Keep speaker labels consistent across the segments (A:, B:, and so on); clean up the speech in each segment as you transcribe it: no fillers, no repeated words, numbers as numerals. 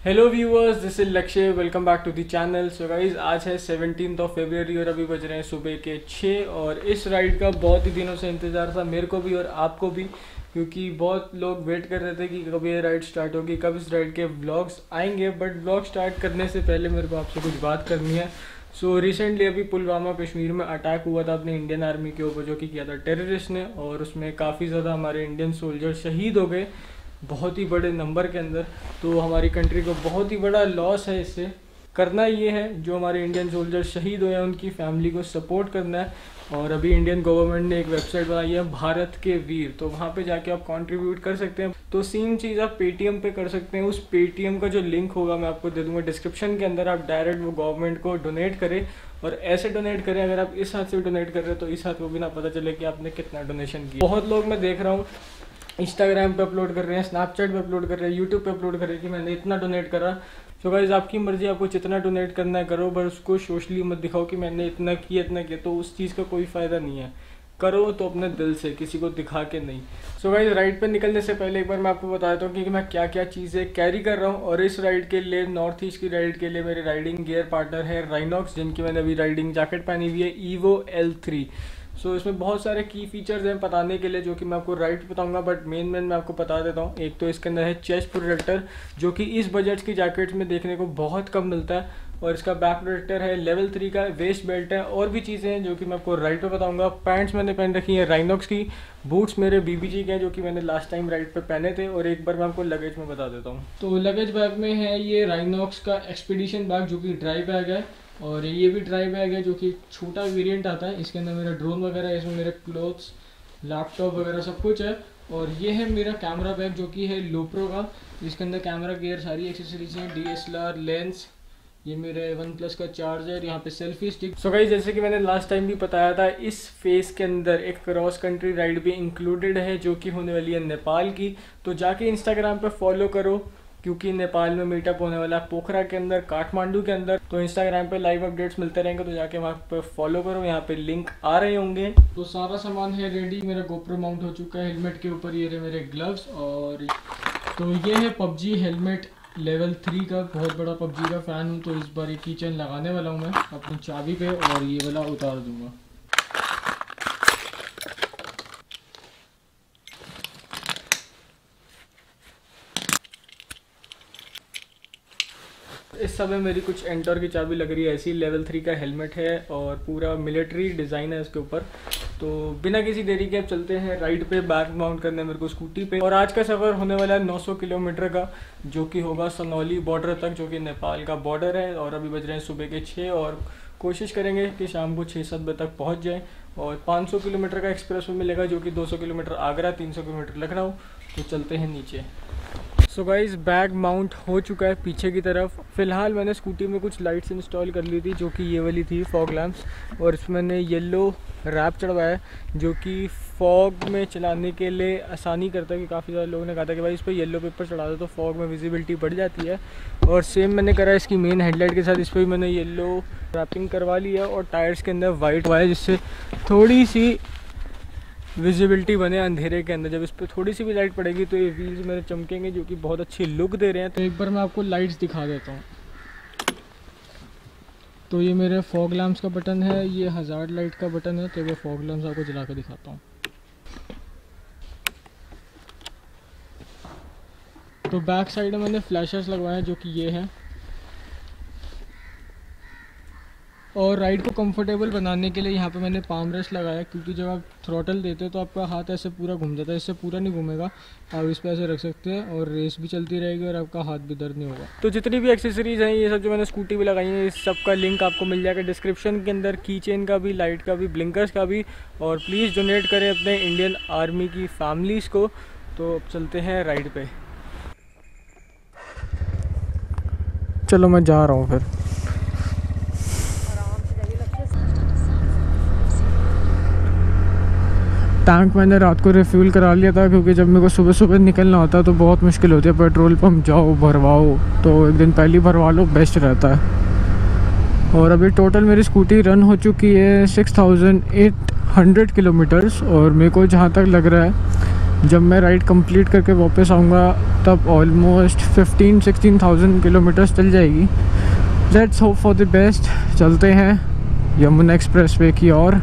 A: Hello viewers, this is Lakshya. Welcome back to the channel. So guys, आज है 17 फरवरी और अभी बज रहे हैं सुबह के 6। और इस राइड का बहुत ही दिनों से इंतज़ार था मेरे को भी और आपको भी, क्योंकि बहुत लोग वेट कर रहे थे कि कब ये राइड स्टार्ट होगी, कब इस राइड के व्लॉग्स आएंगे। बट व्लॉग स्टार्ट करने से पहले मेरे को आपसे कुछ बात करनी है। सो रिसेंटली अभी पुलवामा कश्मीर में अटैक हुआ था अपने इंडियन आर्मी के ऊपर, जो कि किया था टेररिस्ट ने, और उसमें काफ़ी ज़्यादा हमारे इंडियन सोल्जर शहीद हो गए, बहुत ही बड़े नंबर के अंदर। तो हमारी कंट्री को बहुत ही बड़ा लॉस है। इससे करना ये है, जो हमारे इंडियन सोल्जर शहीद हुए हैं उनकी फैमिली को सपोर्ट करना है। और अभी इंडियन गवर्नमेंट ने एक वेबसाइट बनाई है, भारत के वीर, तो वहाँ पे जाके आप कंट्रीब्यूट कर सकते हैं। तो सेम चीज़ आप पेटीएम पे कर सकते हैं। उस पेटीएम का जो लिंक होगा मैं आपको दे दूँगा डिस्क्रिप्शन के अंदर। आप डायरेक्ट वो गवर्नमेंट को डोनेट करें, और ऐसे डोनेट करें, अगर आप इस हाथ से डोनेट कर रहे हो तो इस हाथ को भी ना पता चले कि आपने कितना डोनेशन किया। बहुत लोग मैं देख रहा हूँ इंस्टाग्राम पे अपलोड कर रहे हैं, स्नैपचैट पे अपलोड कर रहे हैं, यूट्यूब पे अपलोड कर रहे हैं कि मैंने इतना डोनेट करा। सो गाइस, आपकी मर्जी, आपको जितना डोनेट करना है करो, पर उसको सोशली मत दिखाओ कि मैंने इतना किया इतना किया। तो उस चीज़ का कोई फ़ायदा नहीं है। करो तो अपने दिल से, किसी को दिखा के नहीं। सो गाइस, राइड पे निकलने से पहले एक बार मैं आपको बता देता हूँ कि मैं क्या क्या चीज़ें कैरी कर रहा हूँ। और इस राइड के लिए, नॉर्थ ईस्ट की राइड के लिए, मेरे राइडिंग गियर पार्टनर है राइनॉक्स, जिनकी मैंने अभी राइडिंग जैकेट पहनी हुई है, ईवो L3। सो इसमें बहुत सारे की फीचर्स हैं बताने के लिए, जो कि मैं आपको राइट बताऊंगा, बट मेन मैं आपको बता देता हूँ। एक तो इसके अंदर है चेस्ट प्रोटेक्टर, जो कि इस बजट की जैकेट्स में देखने को बहुत कम मिलता है। और इसका बैक प्रोटेक्टर है लेवल 3 का, वेस्ट बेल्ट है, और भी चीज़ें हैं जो कि मैं आपको राइट पे बताऊंगा। पैंट्स मैंने पहन रखी है राइनॉक्स की, बूट्स मेरे BBG के हैं, जो कि मैंने लास्ट टाइम राइड पे पहने थे। और एक बार मैं आपको लगेज में बता देता हूँ। तो लगेज बैग में है ये राइनॉक्स का एक्सपीडिशन बैग, जो कि ड्राई बैग है। और ये भी ड्राई बैग है, जो कि छोटा वेरिएंट आता है। इसके अंदर मेरा ड्रोन वगैरह है, इसमें मेरे क्लोथ्स, लैपटॉप वगैरह सब कुछ है। और ये है मेरा कैमरा बैग, जो कि है लोप्रो का। इसके अंदर कैमरा गियर, सारी एक्सेसरीज हैं, DSLR लेंस, ये मेरे OnePlus का चार्जर, यहाँ पे सेल्फी स्टिक। सो गाइस, जैसे कि मैंने लास्ट टाइम भी बताया था, इस फेज के अंदर एक क्रॉस कंट्री राइड भी इंक्लूडेड है, जो कि होने वाली है नेपाल की। तो जाके इंस्टाग्राम पे फॉलो करो, क्योंकि नेपाल में मीटअप होने वाला है पोखरा के अंदर, काठमांडू के अंदर। तो इंस्टाग्राम पे लाइव अपडेट्स मिलते रहेंगे, तो जाके वहाँ पे फॉलो करो, यहाँ पे लिंक आ रहे होंगे। तो सारा सामान है रेडी, मेरा GoPro माउंट हो चुका है हेलमेट के ऊपर। ये रहे मेरे ग्लव्स, और तो ये है PUBG हेलमेट लेवल 3 का। बहुत बड़ा PUBG का फ़ैन हूँ, तो इस बार ये की चेन लगाने वाला हूँ मैं अपनी चाबी पे, और ये वाला उतार दूँगा। इस समय मेरी कुछ एंटर की चाबी लग रही है ऐसी। लेवल 3 का हेलमेट है और पूरा मिलिट्री डिज़ाइन है इसके ऊपर। तो बिना किसी देरी के अब चलते हैं राइड पे, बैग माउंट करने मेरे को स्कूटी पे। और आज का सफ़र होने वाला है 900 किलोमीटर का, जो कि होगा सनौली बॉर्डर तक, जो कि नेपाल का बॉर्डर है। और अभी बज रहे हैं सुबह के 6, और कोशिश करेंगे कि शाम को 6-7 बजे तक पहुँच जाएँ। और 500 किलोमीटर का एक्सप्रेस वे मिलेगा, जो कि 200 किलोमीटर आगरा, 300 किलोमीटर लखनऊ। तो चलते हैं नीचे। सो गाइस, बैग माउंट हो चुका है पीछे की तरफ। फ़िलहाल मैंने स्कूटी में कुछ लाइट्स इंस्टॉल कर ली थी, जो कि ये वाली थी फॉग लैम्प्स। और इसमें मैंने येलो रैप चढ़वाया है, जो कि फॉग में चलाने के लिए आसानी करता है। कि काफ़ी सारे लोगों ने कहा था कि भाई इस पर येलो पेपर चढ़ा दो, तो फॉग में विजिबिलिटी बढ़ जाती है। और सेम मैंने करा इसकी मेन हेडलाइट के साथ, इस पर भी मैंने येलो रैपिंग करवा ली है। और टायर्स के अंदर वाइट हुआ है, जिससे थोड़ी सी विजिबिलिटी बने अंधेरे के अंदर। जब इस पर थोड़ी सी भी लाइट पड़ेगी तो ये व्हील्स मेरे चमकेंगे, जो कि बहुत अच्छी लुक दे रहे हैं। तो एक बार मैं आपको लाइट्स दिखा देता हूँ। तो ये मेरे फॉग लैम्प्स का बटन है, ये हज़ार्ड लाइट का बटन है। तो मैं फॉग लैम्प्स आपको जला के दिखाता हूँ। तो बैक साइड में मैंने फ्लैशर्स लगवाए हैं, जो कि ये हैं। और राइड को कंफर्टेबल बनाने के लिए यहाँ पे मैंने पाम रेस्ट लगाया, क्योंकि जब आप थ्रॉटल देते हो तो आपका हाथ ऐसे पूरा घूम जाता है। इससे पूरा नहीं घूमेगा, आप इस पे ऐसे रख सकते हैं, और रेस भी चलती रहेगी और आपका हाथ भी दर्द नहीं होगा। तो जितनी भी एक्सेसरीज़ हैं, ये सब जो मैंने स्कूटी भी लगाई है, इस सब का लिंक आपको मिल जाएगा डिस्क्रिप्शन के अंदर। की चेन का भी, लाइट का भी, ब्लिंकर्स का भी। और प्लीज़ डोनेट करें अपने इंडियन आर्मी की फैमिलीज़ को। तो अब चलते हैं राइड पे। चलो मैं जा रहा हूँ फिर। टैंक मैंने रात को रिफ्यूल करा लिया था, क्योंकि जब मेरे को सुबह सुबह निकलना होता है तो बहुत मुश्किल होती है। पेट्रोल पंप जाओ, भरवाओ, तो एक दिन पहले भरवा लो, बेस्ट रहता है। और अभी टोटल मेरी स्कूटी रन हो चुकी है 6800 किलोमीटर्स। और मेरे को जहाँ तक लग रहा है, जब मैं राइड कंप्लीट करके वापस आऊँगा तब ऑलमोस्ट 15-16,000 किलोमीटर्स चल जाएगी। Let's hope for the best. चलते हैं यमुना एक्सप्रेस वे की और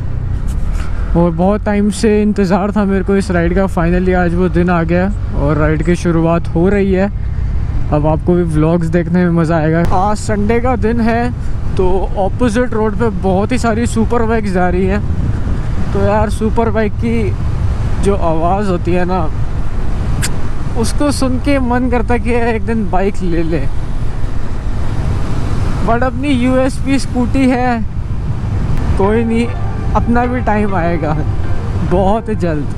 A: बहुत टाइम से इंतज़ार था मेरे को इस राइड का। फाइनली आज वो दिन आ गया और राइड की शुरुआत हो रही है। अब आपको भी व्लॉग्स देखने में मज़ा आएगा। आज संडे का दिन है तो ऑपोजिट रोड पे बहुत ही सारी सुपर बाइक्स जा रही हैं। तो यार सुपर बाइक की जो आवाज़ होती है ना, उसको सुन के मन करता कि एक दिन बाइक ले ले। बट अपनी यूएसपी स्कूटी है, कोई नहीं, अपना भी टाइम आएगा बहुत जल्द।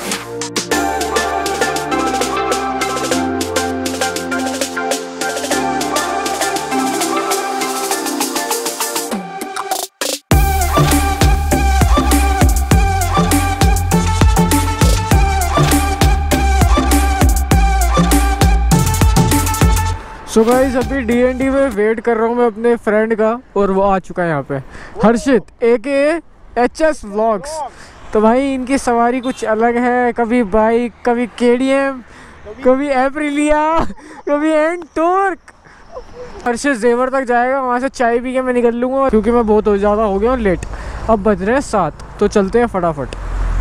A: सो गाइस अभी DND में वेट कर रहा हूँ मैं अपने फ्रेंड का, और वो आ चुका है यहाँ पे, हर्षित AKA HS व्लॉग्स। तो भाई इनकी सवारी कुछ अलग है, कभी बाइक, कभी KTM, कभी एप्रिलिया, कभी एंटॉर्क। हर्षित जेवर तक जाएगा, वहाँ से चाय पी के मैं निकल लूँगा क्योंकि मैं बहुत ज़्यादा हो गया हूँ लेट। अब बज रहे हैं 7, तो चलते हैं फटाफट।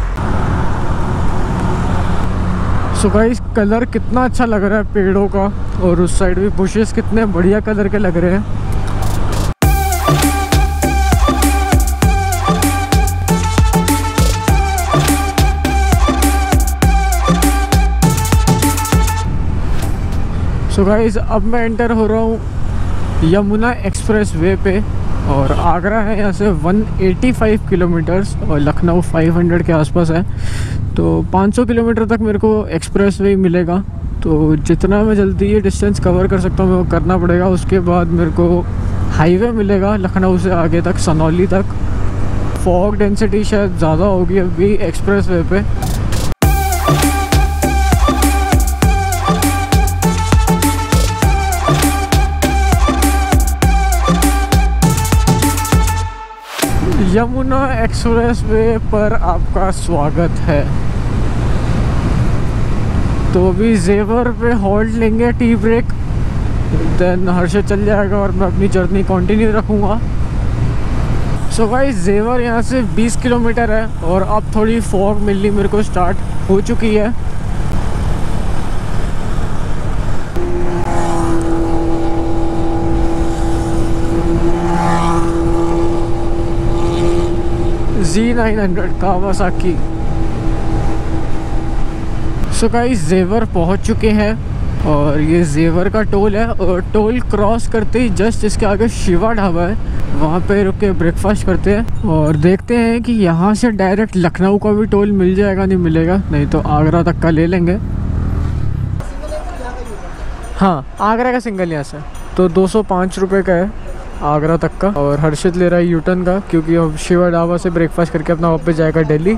A: सो गाइस कलर कितना अच्छा लग रहा है पेड़ों का, और उस साइड भी बुशेस कितने बढ़िया कलर के लग रहे हैं। सो गाइस अब मैं एंटर हो रहा हूँ यमुना एक्सप्रेस वे पे, और आगरा है यहाँ से 185 किलोमीटर्स और लखनऊ 500 के आसपास है। तो 500 किलोमीटर तक मेरे को एक्सप्रेस वे मिलेगा। तो जितना मैं जल्दी ये डिस्टेंस कवर कर सकता हूँ मैं वो करना पड़ेगा। उसके बाद मेरे को हाईवे मिलेगा लखनऊ से आगे तक, सनौली तक। फॉग डेंसिटी शायद ज़्यादा होगी अभी एक्सप्रेस वे पे। यमुना एक्सप्रेस वे पर आपका स्वागत है। तो अभी जेवर पे हॉल्ट लेंगे, टी ब्रेक, देन हर्षित चल जाएगा और मैं अपनी जर्नी कंटिन्यू रखूँगा। सो गाइस जेवर यहाँ से 20 किलोमीटर है और अब थोड़ी फॉग मिलनी मेरे को स्टार्ट हो चुकी है। Z900 Kawasaki. सो गाइस जेवर पहुंच चुके हैं और ये जेवर का टोल है, और टोल क्रॉस करते ही जस्ट इसके आगे शिवा ढाबा है, वहाँ पे रुक के ब्रेकफास्ट करते हैं और देखते हैं कि यहाँ से डायरेक्ट लखनऊ का भी टोल मिल जाएगा नहीं मिलेगा, नहीं तो आगरा तक का ले लेंगे। हाँ आगरा का सिंगल यहाँ से तो 205 रुपये का है आगरा तक का। और हर्षित ले रहा है यूटर्न का क्योंकि अब शिवा ढाबा से ब्रेकफास्ट करके अपना वापस जाएगा दिल्ली।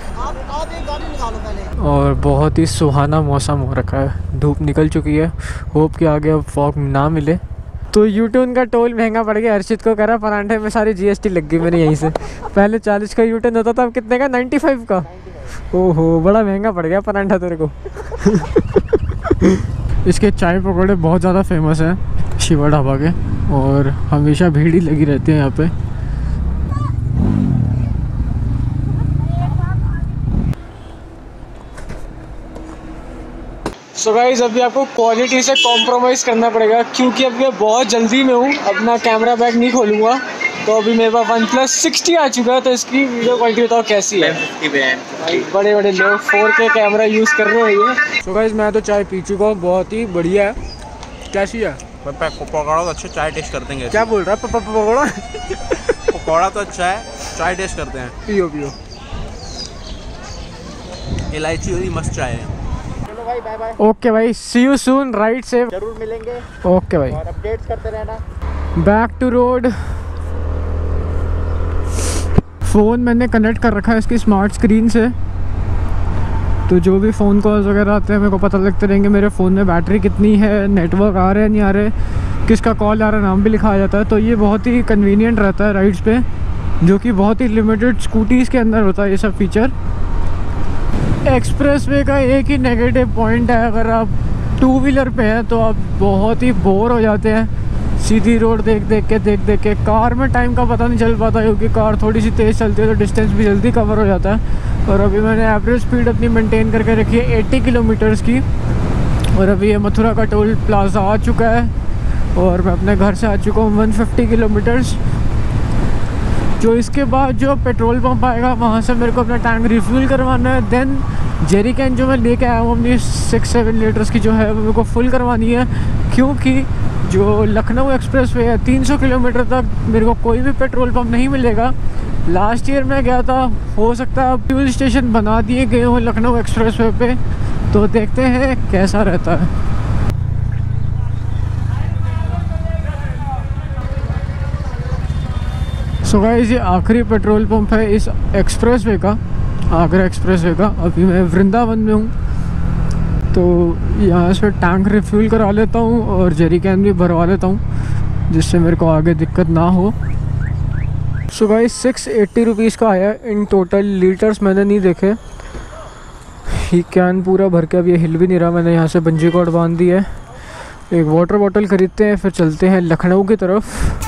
A: और बहुत ही सुहाना मौसम हो रखा है, धूप निकल चुकी है। होप कि आगे अब फॉग ना मिले। तो यूटर्न का टोल महंगा पड़ गया। हर्षित को करा परांठे में सारी GST लग गई मेरे यहीं से। पहले 40 का यूटर्न होता था, अब कितने का? 95 का। ओहो बड़ा महंगा पड़ गया परांठा तेरे को। इसके चाय पकौड़े बहुत ज़्यादा फेमस हैं शिवा ढाबा के, और हमेशा भीड़ ही लगी रहती है यहाँ पे। सो गाइस अभी आपको क्वालिटी से कॉम्प्रोमाइज़ करना पड़ेगा क्योंकि अब मैं बहुत जल्दी में हूँ, अपना कैमरा बैग नहीं खोलूँगा। तो अभी मेरे पास OnePlus 60 आ चुका है, तो इसकी वीडियो क्वालिटी बताओ कैसी है? भाई बड़े बड़े लोग 4K कैमरा यूज़ कर रहे हैं ये। सो गाइस मैं तो चाय पी चुका हूँ, बहुत ही बढ़िया है। कैसी है?
B: पकौड़ा तो अच्छा, चाय टेस्ट करते हैं।
A: क्या बोल रहा है? पकौड़ा
B: पकौड़ा तो अच्छा है, चाय टेस्ट करते हैं।
A: पियो पियो।
B: इलायची वाली मस्त चाय है।
C: चलो भाई बाय बाय।
A: ओके भाई see you soon, ride safe.
C: जरूर मिलेंगे।
A: ओके भाई
C: और अपडेट्स करते रहना।
A: Back to road. फ़ोन मैंने कनेक्ट कर रखा है इसकी स्मार्ट स्क्रीन से, तो जो भी फ़ोन कॉल्स वगैरह आते हैं मेरे को पता लगते रहेंगे मेरे फ़ोन में बैटरी कितनी है, नेटवर्क आ रहे हैं नहीं आ रहे, किसका कॉल आ रहा है, नाम भी लिखा आ जाता है। तो ये बहुत ही कन्वीनियंट रहता है राइड्स पे, जो कि बहुत ही लिमिटेड स्कूटीज़ के अंदर होता है ये सब फीचर। एक्सप्रेस वे का एक ही नेगेटिव पॉइंट है, अगर आप टू व्हीलर पे हैं तो आप बहुत ही बोर हो जाते हैं सीधी रोड देख देख के। कार में टाइम का पता नहीं चल पाता क्योंकि कार थोड़ी सी तेज़ चलती है तो डिस्टेंस भी जल्दी कवर हो जाता है। और अभी मैंने एवरेज स्पीड अपनी मेंटेन करके रखी है 80 किलोमीटर्स की। और अभी ये मथुरा का टोल प्लाजा आ चुका है और मैं अपने घर से आ चुका हूँ 150 किलोमीटर्स। जो इसके बाद जो पेट्रोल पंप आएगा वहाँ से मेरे को अपना टैंक रिफ्यूल करवाना है। देन जेरी कैन जो मैं लेके आया हूँ अपनी 6-7 लीटर्स की जो है वो मेरे को फुल करवानी है, क्योंकि जो लखनऊ एक्सप्रेस वे है 300 किलोमीटर तक मेरे को कोई भी पेट्रोल पंप नहीं मिलेगा। लास्ट ईयर मैं गया था, हो सकता है फ्यूल स्टेशन बना दिए गए हों लखनऊ एक्सप्रेस वे पे, तो देखते हैं कैसा रहता है। सो गाइस ये आखिरी पेट्रोल पंप है इस एक्सप्रेस वे का, आगरा एक्सप्रेस वे का। अभी मैं वृंदावन में हूँ तो यहाँ से टैंक रिफ्यूल करा लेता हूँ और जेरी कैन भी भरवा लेता हूँ जिससे मेरे को आगे दिक्कत ना हो। सो गाइस 680 रुपीज़ का आया इन टोटल। लीटर्स मैंने नहीं देखे। ये कैन पूरा भर के अब ये हिल भी नहीं रहा। मैंने यहाँ से बंजी कॉर्ड बांध दी है। एक वाटर बॉटल खरीदते हैं फिर चलते हैं लखनऊ की तरफ।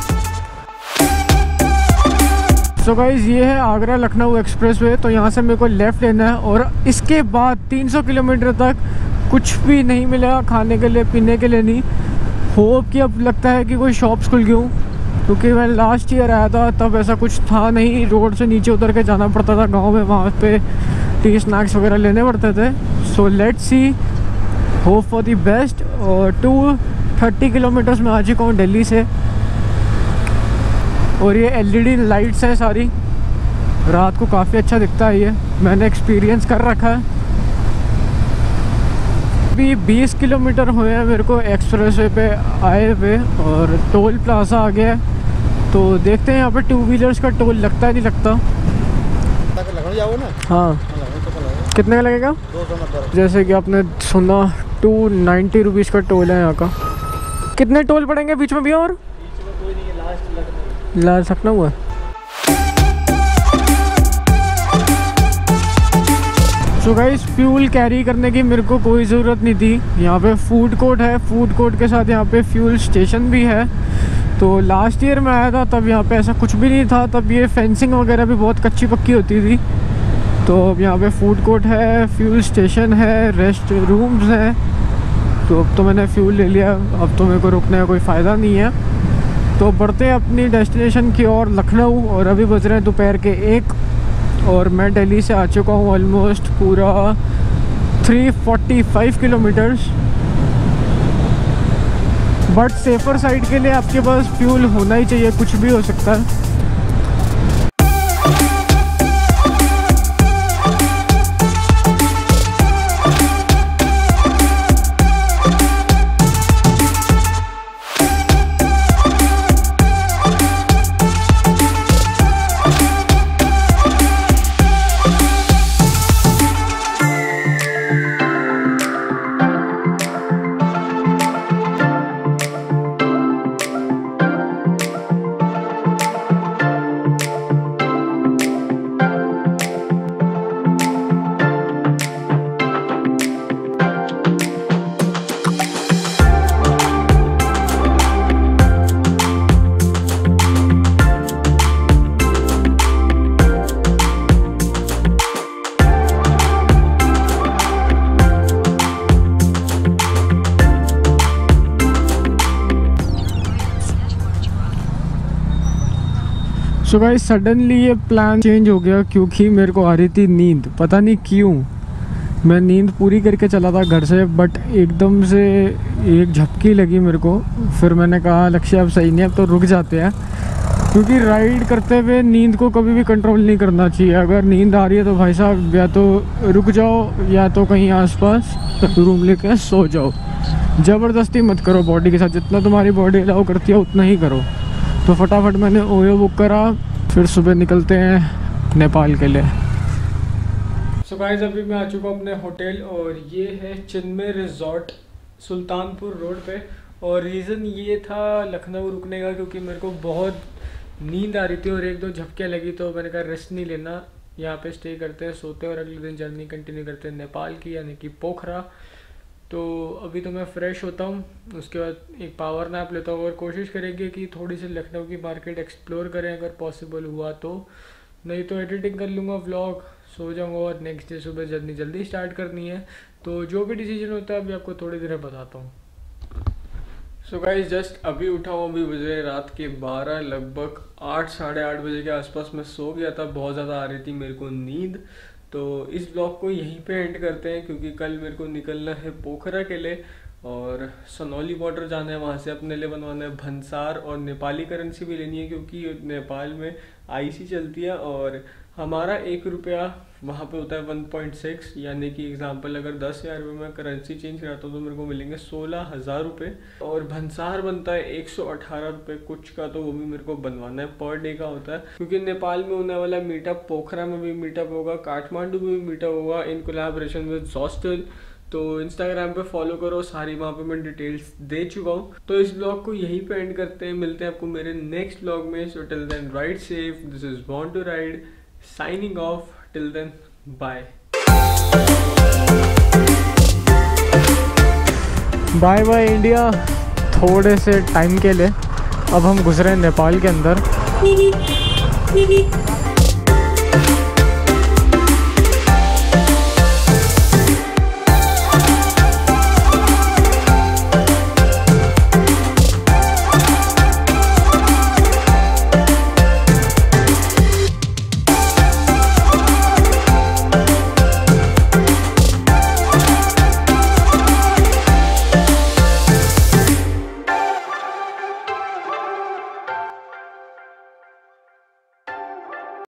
A: सो गाइस ये है आगरा लखनऊ एक्सप्रेस वे। तो यहाँ से मेरे को लेफ़्ट लेना है और इसके बाद 300 किलोमीटर तक कुछ भी नहीं मिलेगा खाने के लिए, पीने के लिए नहीं। होप कि अब लगता है कि कोई शॉप्स खुल गई हूँ, क्योंकि मैं लास्ट ईयर आया था तब ऐसा कुछ था नहीं। रोड से नीचे उतर के जाना पड़ता था गांव में, वहाँ पे टी स्नैक्स वगैरह लेने पड़ते थे। So let's see, hope for the best. और 230 किलोमीटर्स में आ चुका हूँ दिल्ली से। और ये LED लाइट्स हैं सारी, रात को काफ़ी अच्छा दिखता है ये, मैंने एक्सपीरियंस कर रखा है। अभी 20 किलोमीटर हुए हैं मेरे को एक्सप्रेस वे पे आए हुए और टोल प्लाजा आ गया है। तो देखते हैं यहाँ पे 2 व्हीलर्स का टोल लगता है नहीं लगता।
C: लखनऊ जाओगे ना?
A: हाँ, कितने का लगेगा?
C: 290।
A: जैसे कि आपने सुना 290 रुपीज़ का टोल है यहाँ का। कितने टोल पड़ेंगे बीच में भी? और
C: बीच में कोई नहीं है, लास्ट
A: लास्ट लखनऊ है। सो गाइस फ्यूल कैरी करने की मेरे को कोई ज़रूरत नहीं थी। यहाँ पे फूड कोर्ट है, फूड कोर्ट के साथ यहाँ पे फ्यूल स्टेशन भी है। तो लास्ट ईयर में आया था तब यहाँ पे ऐसा कुछ भी नहीं था, तब ये फेंसिंग वगैरह भी बहुत कच्ची पक्की होती थी। तो अब यहाँ पे फूड कोर्ट है, फ्यूल स्टेशन है, रेस्ट रूम्स हैं। तो अब तो मैंने फ्यूल ले लिया, अब तो मेरे को रुकने का कोई फ़ायदा नहीं है। तो बढ़ते हैं अपनी डेस्टिनेशन की ओर लखनऊ। और अभी बज रहे हैं दोपहर के 1 और मैं दिल्ली से आ चुका हूँ ऑलमोस्ट पूरा 345 किलोमीटर्स। बट सेफर साइड के लिए आपके पास फ्यूल होना ही चाहिए, कुछ भी हो सकता है। सो गाइस सडनली ये प्लान चेंज हो गया क्योंकि मेरे को आ रही थी नींद, पता नहीं क्यों। मैं नींद पूरी करके चला था घर से, बट एकदम से एक झपकी लगी मेरे को। फिर मैंने कहा लक्ष्य अब सही नहीं, अब तो रुक जाते हैं, क्योंकि राइड करते हुए नींद को कभी भी कंट्रोल नहीं करना चाहिए। अगर नींद आ रही है तो भाई साहब या तो रुक जाओ या तो कहीं आसपास रूम लेके सो जाओ। ज़बरदस्ती मत करो बॉडी के साथ, जितना तुम्हारी बॉडी अलाउ करती है उतना ही करो। तो फटाफट मैंने ओयो बुक करा, फिर सुबह निकलते हैं नेपाल के लिए। सो गाइस अभी मैं आ चुका हूँ अपने होटल और ये है चिन्मय रिजॉर्ट सुल्तानपुर रोड पे। और रीज़न ये था लखनऊ रुकने का क्योंकि मेरे को बहुत नींद आ रही थी और 1-2 झपकियाँ लगी, तो मैंने कहा रेस्ट नहीं लेना, यहाँ पे स्टे करते हैं, सोते हैं और अगले दिन जर्नी कंटिन्यू करते हैं नेपाल की, यानी कि पोखरा। तो अभी तो मैं फ़्रेश होता हूँ, उसके बाद एक पावर नैप लेता हूँ और कोशिश करेंगे कि थोड़ी सी लखनऊ की मार्केट एक्सप्लोर करें अगर पॉसिबल हुआ तो। नहीं तो एडिटिंग कर लूँगा व्लॉग, सो जाऊँगा और नेक्स्ट डे सुबह जल्दी स्टार्ट करनी है। तो जो भी डिसीजन होता है अभी आपको थोड़ी देर में बताता हूँ। सो गाइस जस्ट अभी उठा हूँ, अभी बजे रात के 12, लगभग 8 साढ़े 8 बजे के आसपास मैं सो गया था, बहुत ज़्यादा आ रही थी मेरे को नींद। तो इस ब्लॉग को यहीं पे एंड करते हैं क्योंकि कल मेरे को निकलना है पोखरा के लिए और सनौली बॉर्डर जाना है, वहाँ से अपने लिए बनवाना है भंसार और नेपाली करेंसी भी लेनी है क्योंकि नेपाल में आईसी चलती है और हमारा 1 रुपया वहाँ पे होता है 1.6, यानी कि एग्जांपल अगर 10,000 रुपये में करेंसी चेंज कराता हूँ तो मेरे को मिलेंगे 16,000 रुपये। और भंसार बनता है 118 रुपये कुछ का, तो वो भी मेरे को बनवाना है, पर डे का होता है क्योंकि नेपाल में होने वाला मीटअप, पोखरा में भी मीटअप होगा, काठमांडू में भी मीटअप होगा इन कोलैबोरेशन विद हॉस्टल। तो इंस्टाग्राम पे फॉलो करो, सारी वहाँ पे मैं डिटेल्स दे चुका हूँ। तो इस ब्लॉग को यहीं पे एंड करते हैं, मिलते हैं आपको मेरे नेक्स्ट ब्लॉग में। So till then ride safe, this is born to ride, signing off, till then bye bye bye India. थोड़े से टाइम के लिए अब हम घुस रहे हैं नेपाल के अंदर।